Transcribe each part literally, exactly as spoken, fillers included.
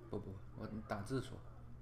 不不，我打字说。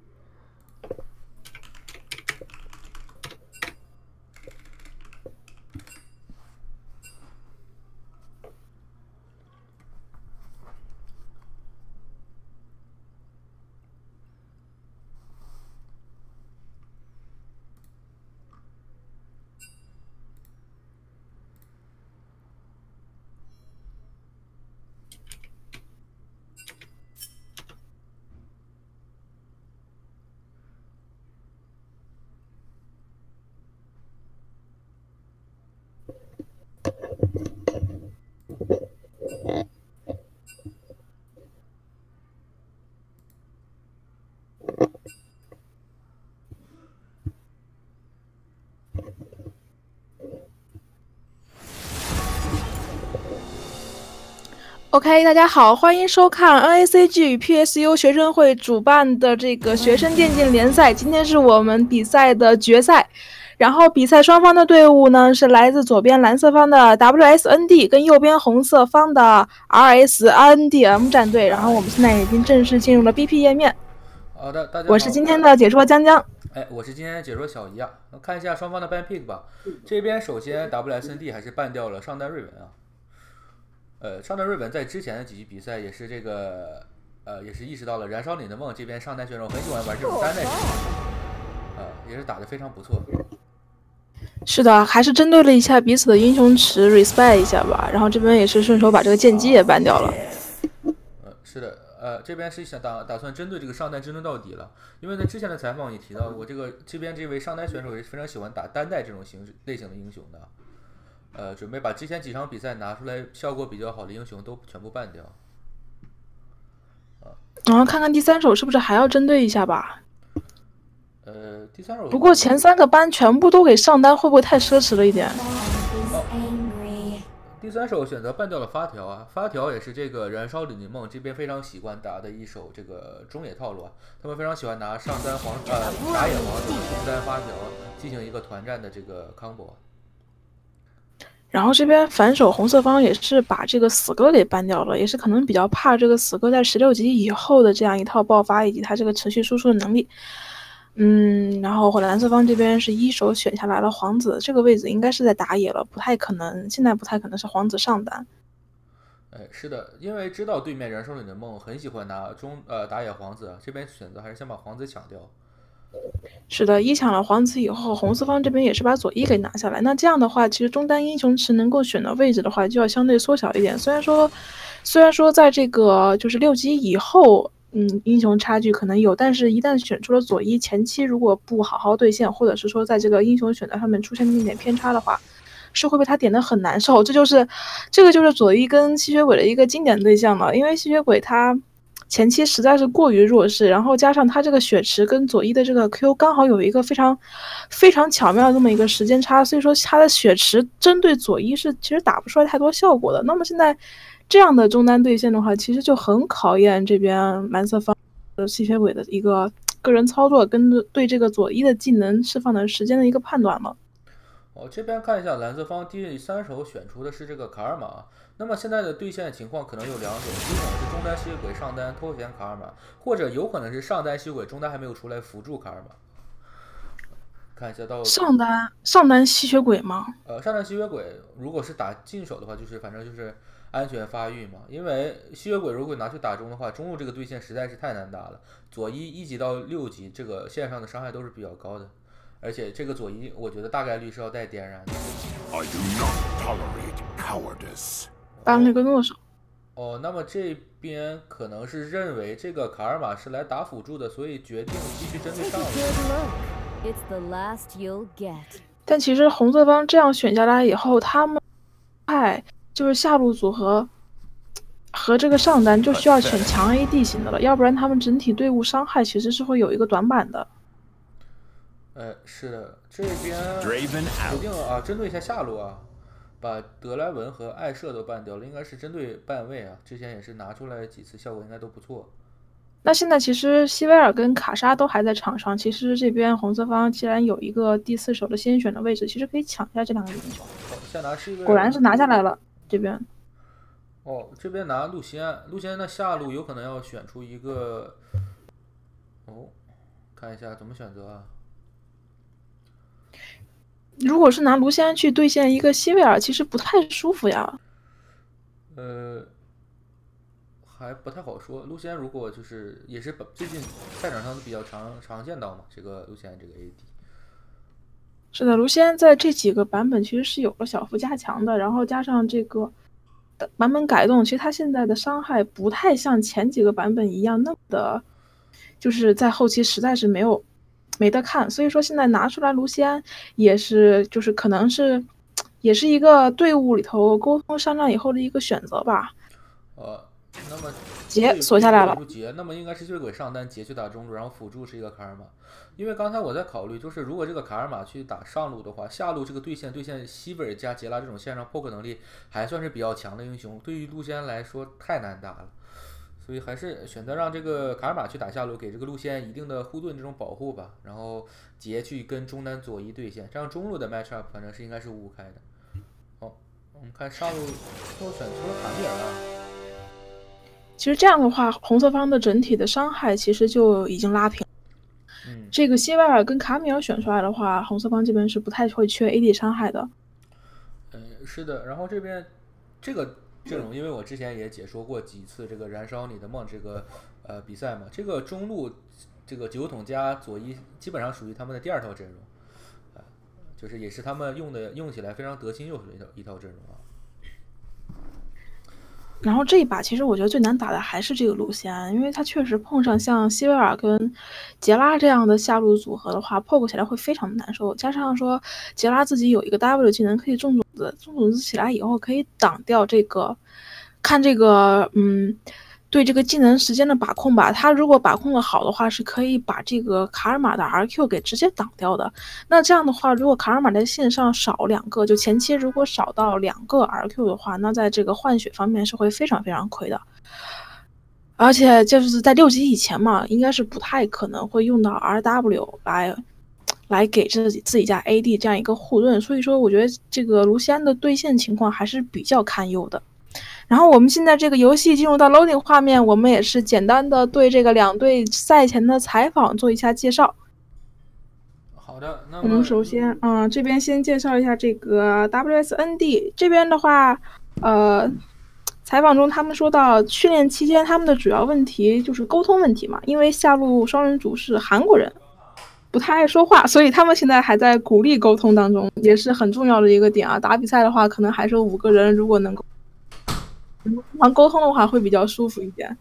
OK， 大家好，欢迎收看 N A C G 与 P S U 学生会主办的这个学生电竞联赛。今天是我们比赛的决赛，然后比赛双方的队伍呢是来自左边蓝色方的 W S N D 跟右边红色方的 R S N D M 战队。然后我们现在已经正式进入了 B P 页面。 好的，大家好， 我是今天的解说江江。 哎，我是今天的解说小姨啊。看一下双方的 ban pick 吧。这边首先 W S N D 还是ban掉了上单瑞文啊。呃，上单瑞文在之前的几局比赛也是这个，呃，也是意识到了燃烧你的梦这边上单选手很喜欢玩这种单带型，呃，也是打得非常不错。 是的，还是针对了一下彼此的英雄池 respect 一下吧，然后这边也是顺手把这个剑姬也ban掉了。 呃，是的，呃，这边是想打打算针对这个上单争论到底了，因为在之前的采访也提到过，这个这边这位上单选手也是非常喜欢打单带这种形式类型的英雄的。呃，准备把之前几场比赛拿出来效果比较好的英雄都全部ban掉。 啊，然后看看第三手是不是还要针对一下吧。 呃，第三手。 不过前三个班全部都给上单，会不会太奢侈了一点？ 哦，第三手选择ban掉了发条啊，发条也是这个燃烧李宁梦这边非常习惯打的一手这个中野套路啊，他们非常喜欢拿上单黄呃打野王子中单发条进行一个团战的这个 combo。 然后这边反手红色方也是把这个死哥给ban掉了，也是可能比较怕这个死哥在十六级以后的这样一套爆发以及他这个持续输出的能力。嗯，然后蓝色方这边是一手选下来了皇子，这个位置应该是在打野了，不太可能，现在不太可能是皇子上单。 哎，是的，因为知道对面燃烧你的梦很喜欢拿中呃打野皇子，这边选择还是先把皇子抢掉。 是的，一抢了皇子以后，红四方这边也是把左一给拿下来。那这样的话，其实中单英雄池能够选的位置的话，就要相对缩小一点。虽然说，虽然说在这个就是六级以后，嗯，英雄差距可能有，但是一旦选出了左一，前期如果不好好对线，或者是说在这个英雄选择上面出现一点偏差的话，是会被他点的很难受。这就是这个就是左一跟吸血鬼的一个经典对象了，因为吸血鬼他前期实在是过于弱势，然后加上他这个血池跟左一的这个 Q 刚好有一个非常非常巧妙的这么一个时间差，所以说他的血池针对左一是其实打不出来太多效果的。那么现在这样的中单对线的话，其实就很考验这边蓝色方的吸血鬼的一个个人操作跟对这个左一的技能释放的时间的一个判断了。 哦，这边看一下蓝色方第三手选出的是这个卡尔玛。那么现在的对线情况可能有两种，一种是中单吸血鬼上单偷衔卡尔玛，或者有可能是上单吸血鬼中单还没有出来辅助卡尔玛。看一下到上单上单吸血鬼吗？ 呃，上单吸血鬼如果是打近手的话，就是反正就是安全发育嘛。因为吸血鬼如果拿去打中的话，中路这个对线实在是太难打了。左一一级到六级这个线上的伤害都是比较高的。而且这个左一，我觉得大概率是要带点燃的。 当了个诺手。 哦，那么这边可能是认为这个卡尔玛是来打辅助的，所以决定继续针对上路。 但其实红色方这样选下来以后，他们派就是下路组合和这个上单就需要选强 A D 型的了，要不然他们整体队伍伤害其实是会有一个短板的。 呃，是的，这边决定啊，针对一下下路啊，把德莱文和艾舍都ban掉了，应该是针对半位啊。之前也是拿出来几次，效果应该都不错。 那现在其实希维尔跟卡莎都还在场上，其实这边红色方既然有一个第四手的先选的位置，其实可以抢下这两个英雄。 先拿希维尔， 果然是拿下来了这边。 哦，这边拿路西安，路西安的下路有可能要选出一个，哦，看一下怎么选择啊？ 如果是拿卢锡安去兑现一个希维尔，其实不太舒服呀。 呃，还不太好说。路西安如果就是也是本最近赛场上比较常常见到嘛，这个路西安这个 A D。 是的，卢锡安在这几个版本其实是有了小幅加强的，然后加上这个版本改动，其实他现在的伤害不太像前几个版本一样那么的，就是在后期实在是没有没得看。所以说现在拿出来卢锡安也是就是可能是也是一个队伍里头沟通商量以后的一个选择吧。 呃，那么杰锁下来了， 杰，那么应该是对鬼上单，杰去打中路，然后辅助是一个卡尔玛。因为刚才我在考虑，就是如果这个卡尔玛去打上路的话，下路这个对线对线西维尔加杰拉这种线上 poke 能力还算是比较强的英雄，对于路线来说太难打了，所以还是选择让这个卡尔玛去打下路，给这个路线一定的护盾这种保护吧，然后杰去跟中单左一对线，这样中路的 matchup 反正是应该是五五开的。好，我们看上路都选出了卡米尔啊。 其实这样的话，红色方的整体的伤害其实就已经拉平。 嗯， 这个希维尔跟卡米尔选出来的话，红色方这边是不太会缺 A D 伤害的。 嗯，是的。然后这边这个阵容，因为我之前也解说过几次这个燃烧你的梦这个呃比赛嘛，这个中路这个九桶加左一基本上属于他们的第二套阵容，啊、呃，就是也是他们用的用起来非常得心应手的一套一套阵容啊。 然后这一把其实我觉得最难打的还是这个路线，因为它确实碰上像希维尔跟杰拉这样的下路组合的话 ，poke 起来会非常的难受。加上说杰拉自己有一个 W 技能可以种种子，种种子起来以后可以挡掉这个，看这个嗯。对这个技能时间的把控吧，他如果把控的好的话，是可以把这个卡尔玛的 R Q 给直接挡掉的。那这样的话，如果卡尔玛在线上少两个，就前期如果少到两个 R Q 的话，那在这个换血方面是会非常非常亏的。而且就是在六级以前嘛，应该是不太可能会用到 R W 来来给自己自己家 A D 这样一个护盾。所以说，我觉得这个卢锡安的对线情况还是比较堪忧的。然后我们现在这个游戏进入到 loading 画面，我们也是简单的对这个两队赛前的采访做一下介绍。 好的，那我们首先，嗯，这边先介绍一下这个 W S N D 这边的话，呃，采访中他们说到训练期间他们的主要问题就是沟通问题嘛，因为下路双人组是韩国人，不太爱说话，所以他们现在还在鼓励沟通当中，也是很重要的一个点啊。打比赛的话，可能还是五个人，如果能够。经常沟通的话会比较舒服一点。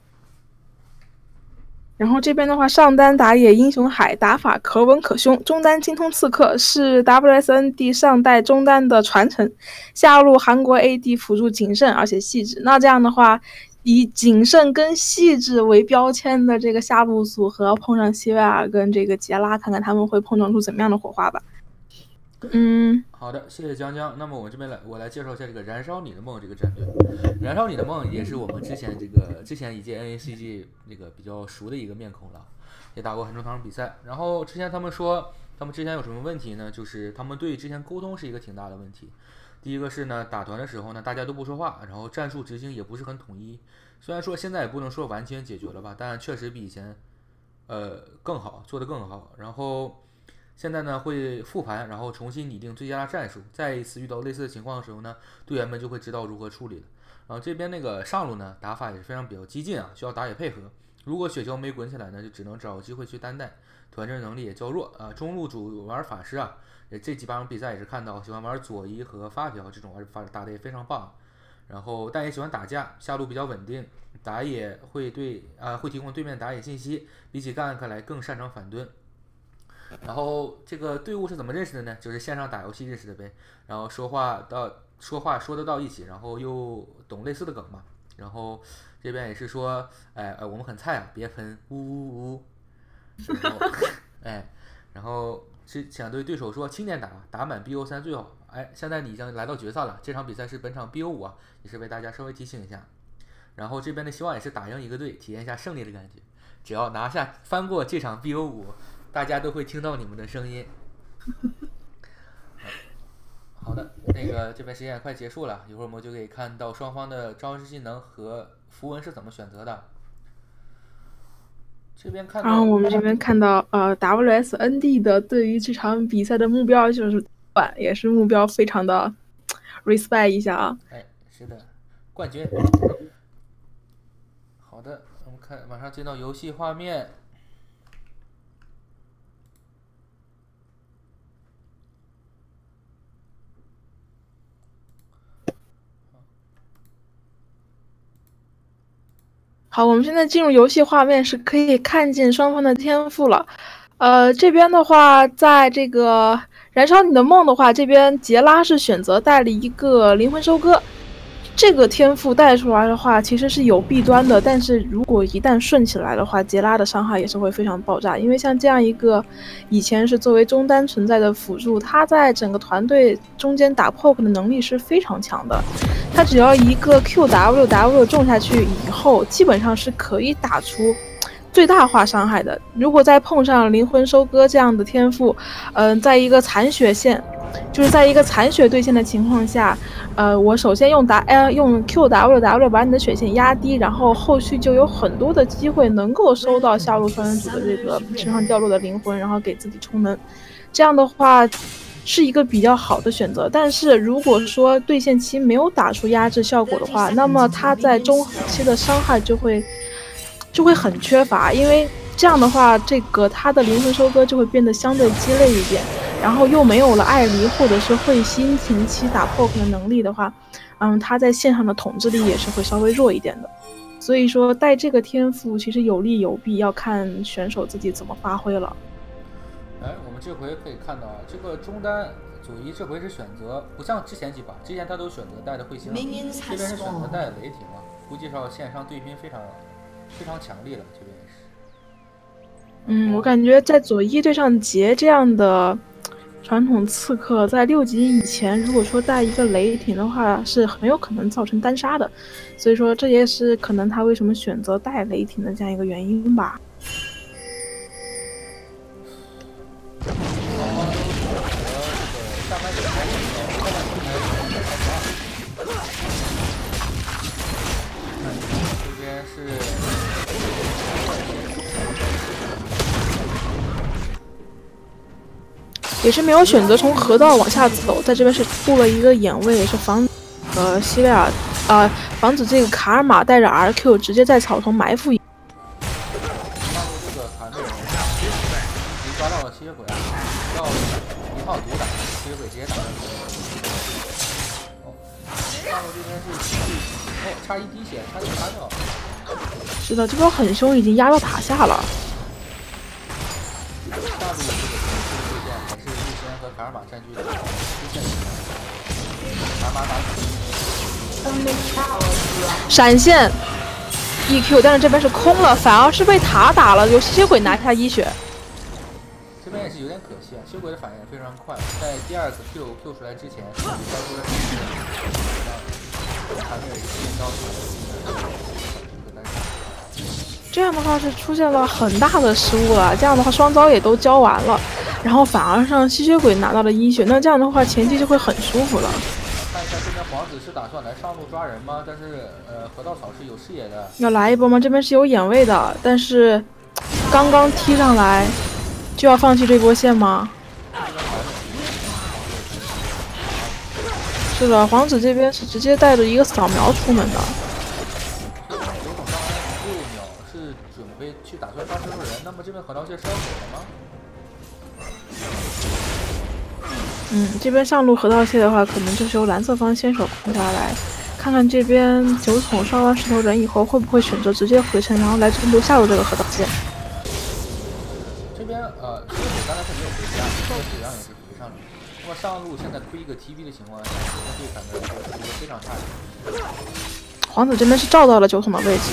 然后这边的话，上单打野英雄海打法可稳可凶，中单精通刺客是 W S N D 上代中单的传承，下路韩国 A D 辅助谨慎而且细致。那这样的话，以谨慎跟细致为标签的这个下路组合碰上希维尔跟这个杰拉，看看他们会碰撞出怎么样的火花吧。嗯， 好的，谢谢江江。那么我这边来，我来介绍一下这个燃烧你的梦这个战队。燃烧你的梦也是我们之前这个之前一届 N A C G 那个比较熟的一个面孔了，也打过很多场比赛。然后之前他们说，他们之前有什么问题呢？就是他们对之前沟通是一个挺大的问题。第一个是呢，打团的时候呢，大家都不说话，然后战术执行也不是很统一。虽然说现在也不能说完全解决了吧，但确实比以前呃更好，做得更好。然后。现在呢会复盘，然后重新拟定最佳的战术。再一次遇到类似的情况的时候呢，队员们就会知道如何处理了。然后这边那个上路呢打法也是非常比较激进啊，需要打野配合。如果雪橇没滚起来呢，就只能找机会去单带，团阵能力也较弱啊。中路主玩法师啊，也这几把比赛也是看到喜欢玩左移和发条这种玩法打的也非常棒。然后但也喜欢打架，下路比较稳定，打野会对啊、呃、会提供对面打野信息，比起干克来更擅长反蹲。然后这个队伍是怎么认识的呢？就是线上打游戏认识的呗。然后说话到说话说得到一起，然后又懂类似的梗嘛。然后这边也是说，哎，我们很菜啊，别喷，呜呜呜。然后，哎，然后是想对对手说，轻点打，打满 B O 三最好。哎，现在你已经来到决赛了，这场比赛是本场 B O 五啊，也是为大家稍微提醒一下。然后这边的希望也是打赢一个队，体验一下胜利的感觉。只要拿下翻过这场 B O 五。大家都会听到你们的声音。 好的，那个这边时间也快结束了，一会儿我们就可以看到双方的招式技能和符文是怎么选择的。这边看到， 然后我们这边看到，呃，W S N D 的对于这场比赛的目标就是冠，也是目标非常的 respect 一下啊。 哎，是的，冠军。好的，我们看，马上进到游戏画面。 好，我们现在进入游戏画面，是可以看见双方的天赋了。呃，这边的话，在这个燃烧你的梦的话，这边杰拉是选择带了一个灵魂收割。这个天赋带出来的话，其实是有弊端的，但是如果一旦顺起来的话，杰拉的伤害也是会非常爆炸。因为像这样一个以前是作为中单存在的辅助，他在整个团队中间打 poke 的能力是非常强的。他只要一个 Q W W 中下去以后，基本上是可以打出最大化伤害的。如果再碰上灵魂收割这样的天赋，嗯、呃，在一个残血线。就是在一个残血对线的情况下，呃，我首先用打呃用 Q W W 把你的血线压低，然后后续就有很多的机会能够收到下路双人组的这个身上掉落的灵魂，然后给自己充能。这样的话是一个比较好的选择。但是如果说对线期没有打出压制效果的话，那么他在中后期的伤害就会就会很缺乏，因为这样的话，这个他的灵魂收割就会变得相对鸡肋一点。然后又没有了艾离或者是彗星前期打 poke 的能力的话，嗯，他在线上的统治力也是会稍微弱一点的。所以说带这个天赋其实有利有弊，要看选手自己怎么发挥了。 哎，我们这回可以看到啊，这个中单佐伊这回是选择不像之前几把，之前他都选择带的彗星了，这边是选择带的雷霆了，估计上线上对拼非常非常强力了，这边也是。 嗯，我感觉在佐伊对上杰这样的传统刺客，在六级以前，如果说带一个雷霆的话，是很有可能造成单杀的。所以说，这也是可能他为什么选择带雷霆的这样一个原因吧。 这边是。 也是没有选择从河道往下走，在这边是布了一个眼位，也是防呃西莱尔呃防止这个卡尔玛带着 R Q 直接在草丛埋伏。 上路这个团队已经抓到了吸血鬼，要一号独打吸血鬼直接打。哦，上路这边是哦差一滴血，差点杀掉。 是的，这波很凶，已经压到塔下了。 下路这个对线还是陆仙和卡尔玛占据的支线。卡尔玛打闪现 E Q， 但是这边是空了，反而是被塔打了，由吸血鬼拿下一血。 这边也是有点可惜啊，吸血鬼的反应非常快，在第二次 Q Q 出来之前，交出了还没有先交出来。 这样的话是出现了很大的失误了，这样的话双招也都交完了，然后反而让吸血鬼拿到了一血，那这样的话前期就会很舒服了。 看一下这边皇子是打算来上路抓人吗？但是呃河道草是有视野的， 要来一波吗？这边是有眼位的，但是刚刚踢上来就要放弃这波线吗？是的，皇子这边是直接带着一个扫描出门的。 去打算抓石头人，那么这边河道线是要走的吗？ 嗯，这边上路河道线的话，可能就是由蓝色方先手控下来，看看这边酒桶刷完石头人以后，会不会选择直接回城，然后来争夺下路这个河道线。 这边呃，石头刚才是没有回家，这个质量也是回上的。那么上路现在亏一个 T B 的情况下，这边对反的是一个非常差的。 皇子这边是照到了酒桶的位置。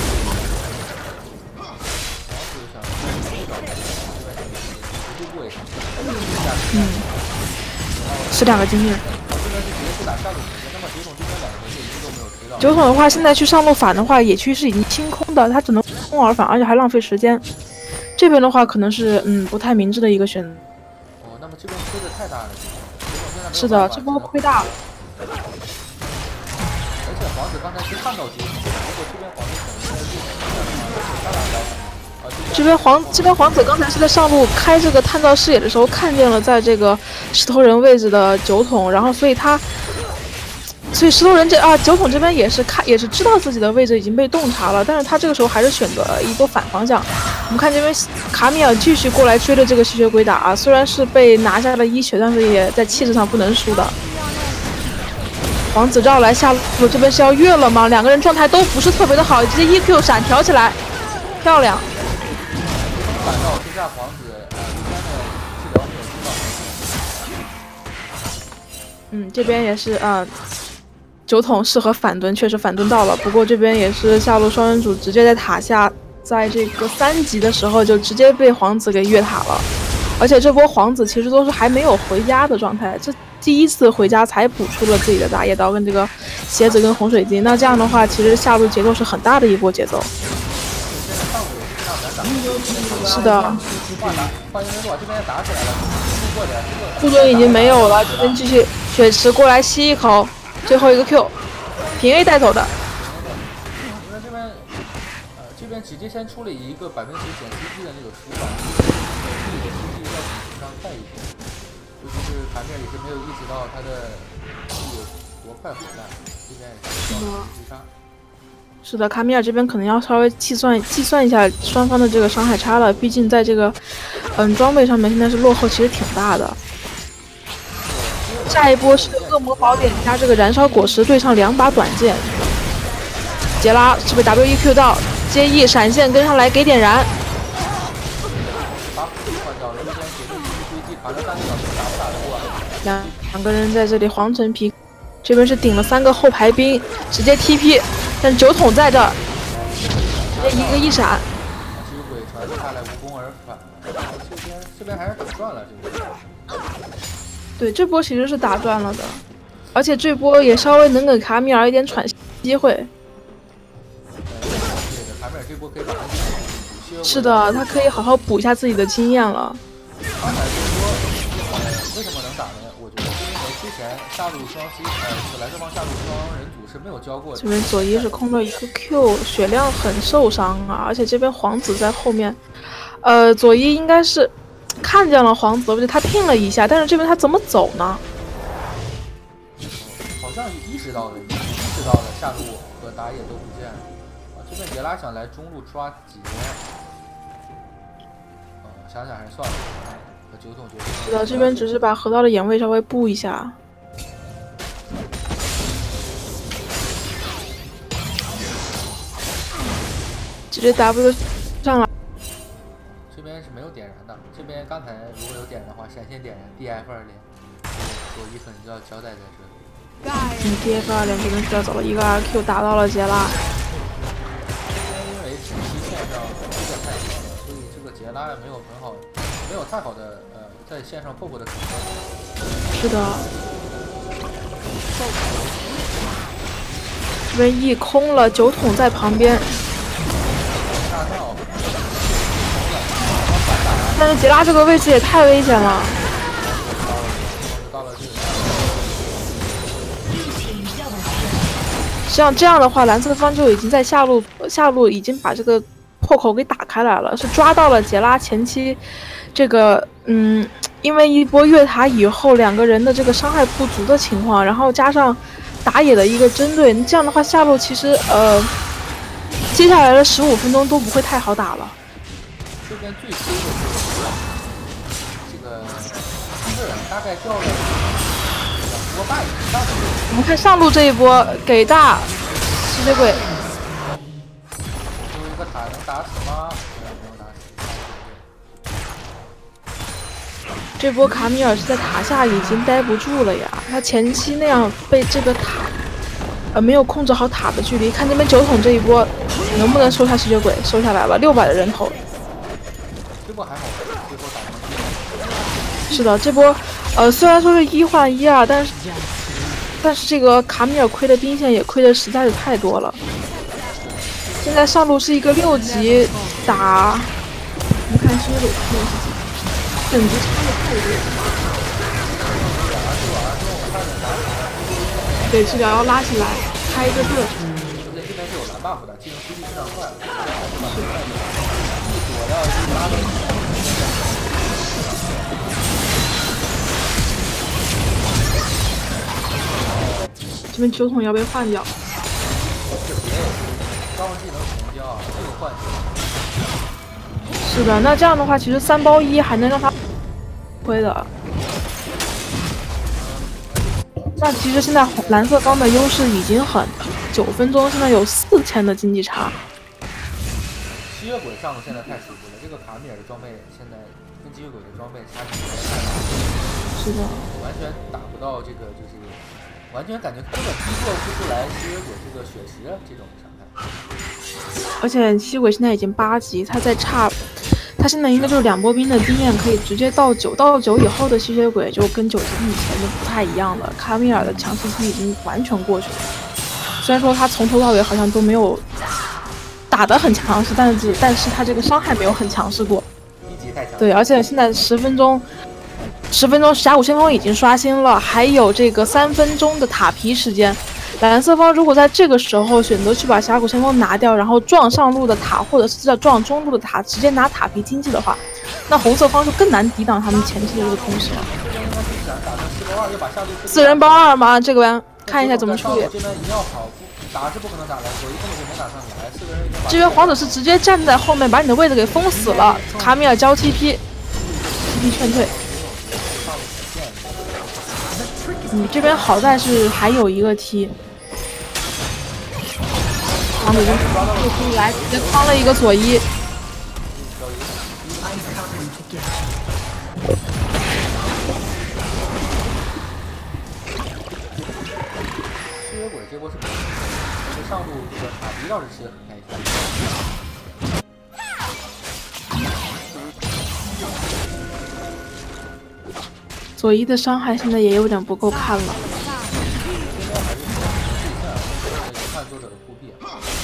嗯，是两个经验。酒桶的话，现在去上路反的话，野区是已经清空的，他只能空而返，而且还浪费时间。这边的话，可能是嗯不太明智的一个选择。 哦，那么这边亏的太大了，酒桶现在是的，这波亏大了。 而且皇子刚才是看到结局，如果这边皇子可能是他俩聊。 这边皇这边皇子刚才是在上路开这个探照视野的时候，看见了在这个石头人位置的酒桶，然后所以他，所以石头人这啊酒桶这边也是看也是知道自己的位置已经被洞察了，但是他这个时候还是选择一波反方向。我们看这边卡米尔继续过来追着这个吸血鬼打啊，虽然是被拿下了一血，但是也在气势上不能输的。皇子绕来下路这边是要越了吗？两个人状态都不是特别的好，直接 E Q 闪挑起来，漂亮。 反倒之下，皇子呃这边的治疗没有听到。 嗯，这边也是啊、呃，酒桶适合反蹲，确实反蹲到了。不过这边也是下路双人组直接在塔下，在这个三级的时候就直接被皇子给越塔了。而且这波皇子其实都是还没有回家的状态，这第一次回家才补出了自己的大叶刀跟这个鞋子跟红水晶。那这样的话，其实下路节奏是很大的一波节奏。是的，护盾已经没有了，这边继续水池过来吸一口，最后一个 Q， 平 A 带走的。 因为这边呃这边直接先出了一个百分之十减 C P 的那个输法，自己的 C P 在体上快一点，尤其是盘面也是没有意识到他的气有多快回来，这边也是需要击杀。 是的，卡米尔这边可能要稍微计算计算一下双方的这个伤害差了，毕竟在这个嗯装备上面现在是落后，其实挺大的。下一波是恶魔宝典加这个燃烧果实对上两把短剑，杰拉是被 W E Q 到，接 E 闪现跟上来给点燃。两两个人在这里皇城皮，这边是顶了三个后排兵，直接 T P。但酒桶在这儿，直接一个一闪。 吸血鬼传下来无功而返，这边这边还是打赚了这个。 对，这波其实是打赚了的，而且这波也稍微能给卡米尔一点喘息机会。 卡米尔这波可以把他补。 是的，他可以好好补一下自己的经验了。 刚才这波为什么能打呢？我觉得是因为之前下路双 C 呃本来这方下路双人组是没有教过的。 这边佐伊是空了一个 Q， 血量很受伤啊，而且这边皇子在后面，呃，佐伊应该是看见了皇子，而且他拼了一下，但是这边他怎么走呢？ 好像意识到了，意识到了下路和打野都不见了啊。这边杰拉想来中路抓几连，呃，想想还是算了。和九桶决定。 是的，这边只是把河道的眼位稍微布一下。直接 W 上来。 这边是没有点燃的，这边刚才如果有点燃的话，闪现点燃 D F 二连，佐伊可能就要交代在这里。 嗯 ，D F 二连这边是要走了一个 R Q 打到了杰拉。 因为前期线上这个太强了，所以这个杰拉没有很好，没有太好的呃在线上破破的可能。 是的。这边一空了，酒桶在旁边。但是杰拉这个位置也太危险了。像这样的话，蓝色方就已经在下路下路已经把这个破口给打开来了，是抓到了杰拉前期这个嗯，因为一波越塔以后两个人的这个伤害不足的情况，然后加上打野的一个针对，这样的话下路其实呃接下来的十五分钟都不会太好打了。 这边最亏的是这个一个人大概掉了两波半以上。 我们看上路这一波给大吸血鬼， 最后一个塔能打死吗？没有打死。 这波卡米尔是在塔下已经待不住了呀，他前期那样被这个塔呃没有控制好塔的距离，看这边酒桶这一波能不能收下吸血鬼，收下来了，六百的人头。 这波还好，这波打的。 是的，这波呃虽然说是一换一啊，但是但是这个卡米尔亏的兵线也亏的实在是太多了。现在上路是一个六级打，我们看吸血鬼亏的是几，等级差的太多。 对，治疗要拉起来，开一个盾。 而且这边是有蓝 buff 的，技能出击非常快，一躲掉一拉的。 这边酒桶要被换掉。 这别也是高技能成交啊，这个换掉。 是的，那这样的话，其实三包一还能让他亏的。那其实现在蓝色方的优势已经很，九分钟现在有四千的经济差。 吸血鬼上现在太舒服了，这个卡米尔的装备现在跟吸血鬼的装备差距实在太大了。 是的， 完全打不到这个，就是完全感觉根本击破不出来吸血鬼这个血石这种伤害。 而且吸血鬼现在已经八级，他在差。他现在应该就是两波兵的经验可以直接到九，到九以后的吸血鬼就跟九级以前就不太一样了。卡米尔的强势期已经完全过去了，虽然说他从头到尾好像都没有打得很强势，但是但是他这个伤害没有很强势过。 一级太强。 对，而且现在十分钟，十分钟峡谷先锋已经刷新了，还有这个三分钟的塔皮时间。蓝色方如果在这个时候选择去把峡谷先锋拿掉，然后撞上路的塔，或者是在撞中路的塔，直接拿塔皮经济的话，那红色方就更难抵挡他们前期的这个攻势了。四人包二吗？这个边看一下怎么处理。 这边一定要跑，打是不可能打来，左一根本就没打上来。四个人这边皇子是直接站在后面把你的位置给封死了。卡米尔交 T P，T P 劝退。嗯，这边好在是还有一个 T。皇子就出来，直接框了一个左一。 吸血鬼这波是没有，这上路这个塔皮倒是吃的很开心。 左一的伤害现在也有点不够看了。 看作者的护臂，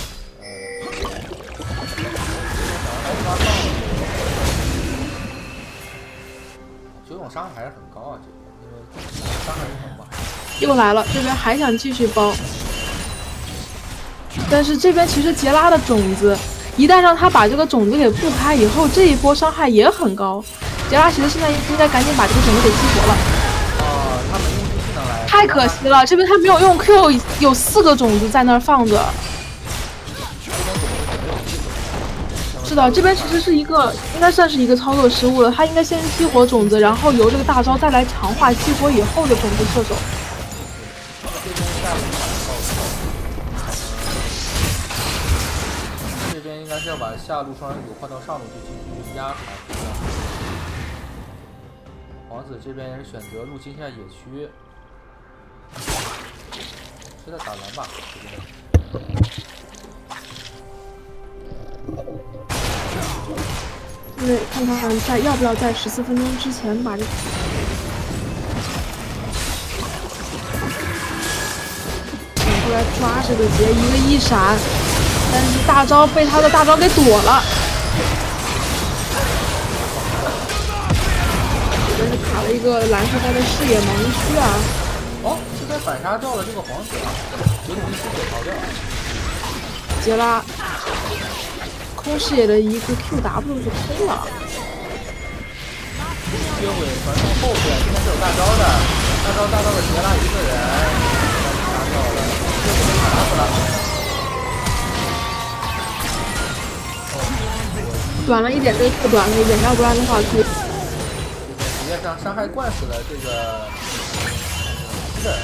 九种伤害还是很高啊，这个因为伤害很猛。 又来了，这边还想继续包，但是这边其实杰拉的种子，一旦让他把这个种子给布开以后，这一波伤害也很高。杰拉其实现在应该赶紧把这个种子给激活了。 哦，他没用出技能来。 太可惜了，这边他没有用 Q， 有四个种子在那儿放着。是的，这边其实是一个应该算是一个操作失误了，他应该先激活种子，然后由这个大招再来强化激活以后的种子射手。 这边应该是要把下路双人组换到上路去继续压塔。皇子这边也是选择入侵一下野区，是在打蓝吧？这边。 对，看看在要不要在十四分钟之前把这个。转过来抓这个劫，一个一闪，但是大招被他的大招给躲了。这边是卡了一个蓝色方的视野盲区啊！ 哦，这边反杀掉了这个皇子，有统一师给逃掉了。 杰拉。空视野的一个 Q W 就空了。 吸血鬼传送后边，这边是有大招的，大招大招的杰拉一个人，拿掉了，这个被卡死了。 短了一点，这个 Q 短了一点，要不然的话可以。 直接上伤害灌死了这个是的。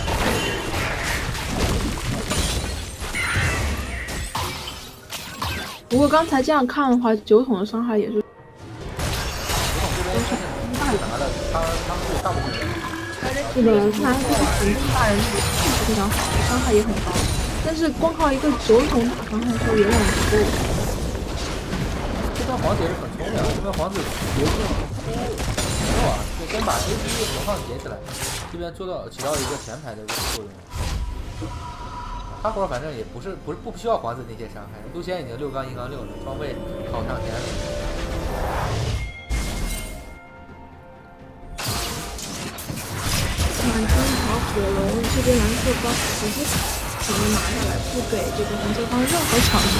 不过刚才这样看的话，酒桶的伤害也是。 酒桶这边是大拿的，他他们队大部分人。 是的，他拿的这个很大人是非常好，伤害也很高，但是光靠一个酒桶打伤害是有点不够。 这边皇子也是很聪明，这边皇子结束很不错啊，就先把 A P 投放结起来，这边做到起到一个前排的一个作用。他活反正也不是不是不需要皇子那些伤害，陆仙已经六杠一杠六了，装备好上天了。 满金条火龙这边蓝色方直接只能拿下来，不给这个红色方任何抢击。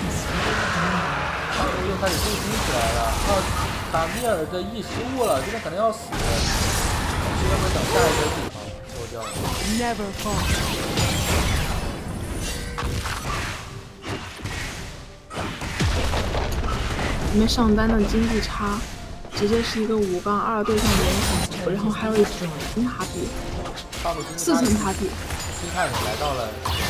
又开始重心起来了，靠卡米尔的 E 失误了，这边可能要死。这边会等下一个地方收掉了。Never fall。 里面上单的经济差，直接是一个五杠二对上连手，然后还有一层塔比，四层塔比。 星探也来到了，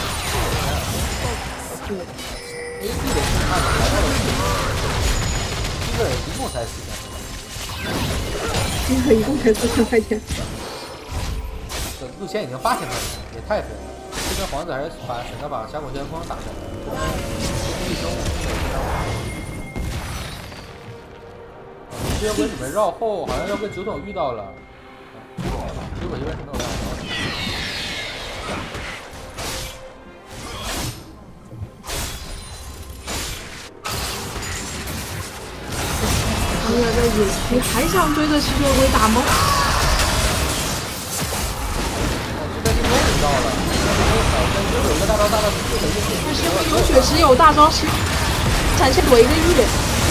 对 ，A D 的星探也来到了，这个一共才四千块钱， 这个一共才四千块钱。 这陆谦已经八千块钱，也太肥了。这边皇子还是把选择把峡谷先锋打下来，一中这边鬼里面绕后，好像要跟九筒遇到了，结果这边是没有让着。 他们在野区还想追着吸血鬼打吗？ 这边是终于到了，但是有一个大招大到四个一但是有血池有大招是闪现躲一个 E。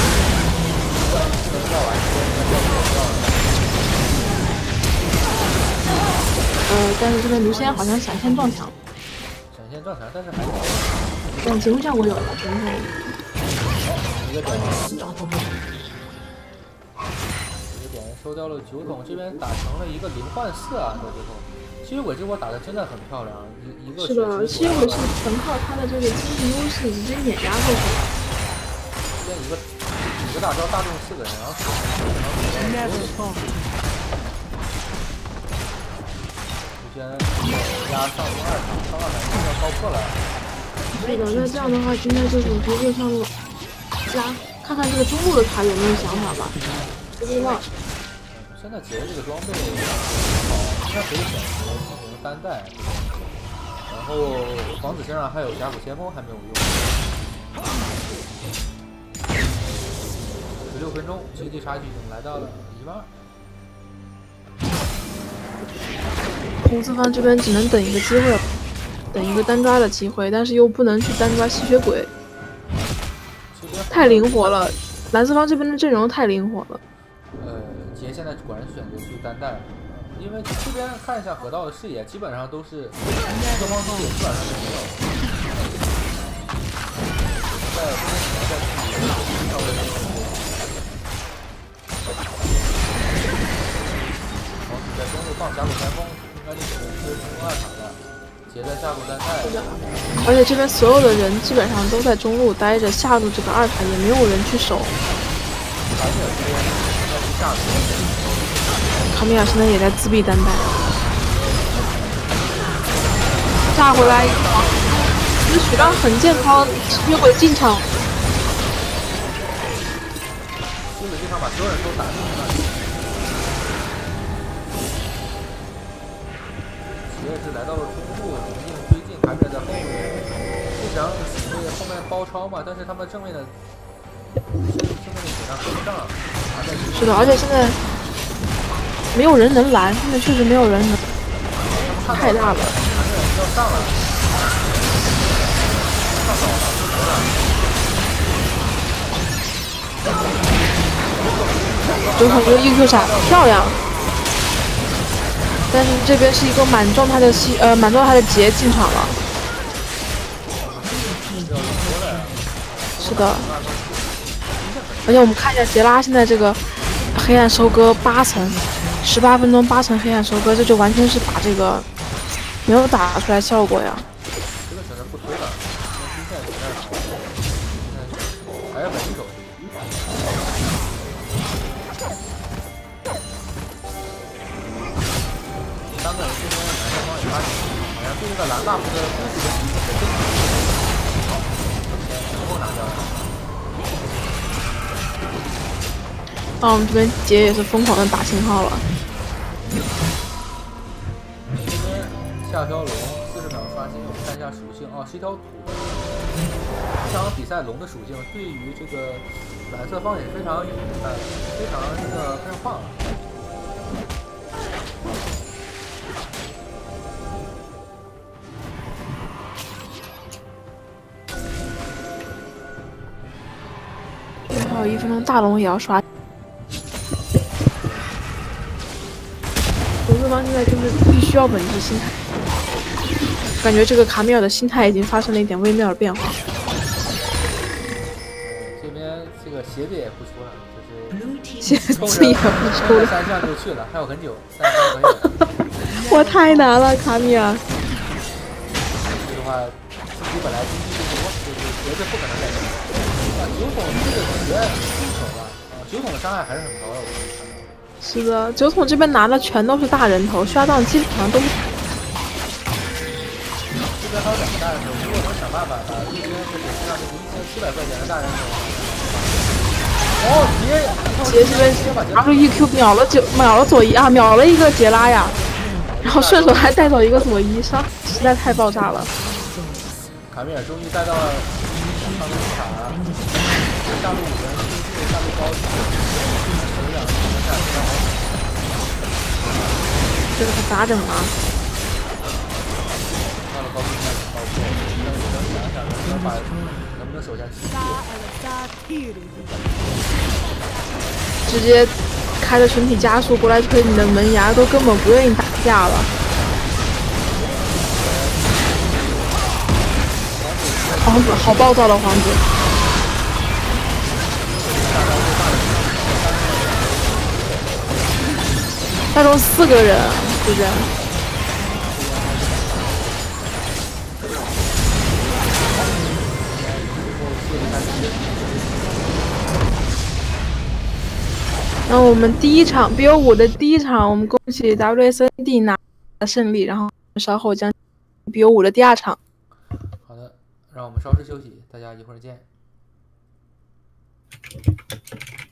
呃，但是这边卢仙好像闪现撞墙， 闪现撞墙，但是还是， 但节目效果有了，节目效果。 一个点，一个点收掉了九筒，这边打成了一个零换四啊，到最后，吸血鬼这波打的真的很漂亮，一一个是的，吸血鬼是纯靠他的这个经济优势直接碾压过去。 这边一个一个大招大中四个人，然后死，然后死。先压上路二场，上路两个要高破了。 是的，那这样的话，应该就是直接上路加，看看这个中路的塔有没有想法吧。不知道。 现在杰这个装备好，应该可以选择进行单带。然后皇子身上还有峡谷先锋还没有用。十六分钟，经济差距已经来到了一万二。 红四方这边只能等一个机会，等一个单抓的机会，但是又不能去单抓吸血鬼，太灵活了。蓝四方这边的阵容太灵活了。 呃，杰现在果然选择去单带了，因为这边看一下河道的视野，基本上都是双方视野基本上是没有。在这边只能在自己稍微的。皇子在中路放峡谷先锋。那就只能是成功二场了，杰在下路单带。 是的，而且这边所有的人基本上都在中路待着，下路这个二塔也没有人去守。 卡米尔这边应该是下路。 卡米尔现在也在自闭单带。炸回来一个黄，这个血量很健康，吸血鬼进场。 吸血鬼进场把所有人都打进去了。也是来到了中路，硬推进，卡米尔在后面，不想为后面包抄嘛，但是他们正面的正面的血量跟不上， 是的，而且现在没有人能拦，现在确实没有人能，太大了。 卡米尔要上了，上早了， 九筒这个 E Q 闪漂亮。但是这边是一个满状态的西呃满状态的杰进场了，是的，而且我们看一下杰拉现在这个黑暗收割八层，十八分钟八层黑暗收割，这就完全是把这个没有打出来效果呀。 这个选择不推了，因为金线在还是稳一手。三个人这边蓝色方也发现，好像对这个蓝 buff 的攻击的比例是真的成功拿掉了。 啊，我们这边杰也是疯狂的打信号了。 这边下条龙四十秒刷新，我们看一下属性哦，是一条土。这场比赛龙的属性对于这个蓝色方也是非常呃非常这个非常棒啊。 有一分钟，大龙也要刷。红四方现在就是必须要稳住心态，感觉这个卡米尔的心态已经发生了一点微妙的变化。 这边这个鞋子也不出了，就是鞋子也不出了， 三项就去了，还有很久，三项可以了。 我太难了，卡米尔。 这个话，自己本来经济就多，就是鞋子不可能再出。啊，酒桶这个鞋新手吧，啊，酒桶的伤害还是很高的，我看到。 是的，酒桶这边拿的全都是大人头，刷档基本上都是。 这边还有两个大人头，如果能想办法把这边就是像这个一千七百块钱的大人头，哦，杰， 杰这边拿出 E Q 秒了九秒了佐伊啊，秒了一个杰拉呀，然后顺手还带走一个佐伊，伤实在太爆炸了。 卡米尔终于带到了上路卡，下路五人进下路高手两个下这个可咋整啊？ 到了高速上高速，能能想想能把能不能守下去？ 直接开着群体加速过来推你的门牙，都根本不愿意打架了。皇子好暴躁的皇子，大中四个人这边。然后我们第一场 B O 五的第一场，我们恭喜 W S N D 拿了胜利，然后稍后将 B O 五的第二场。 好的，让我们稍事休息，大家一会儿见。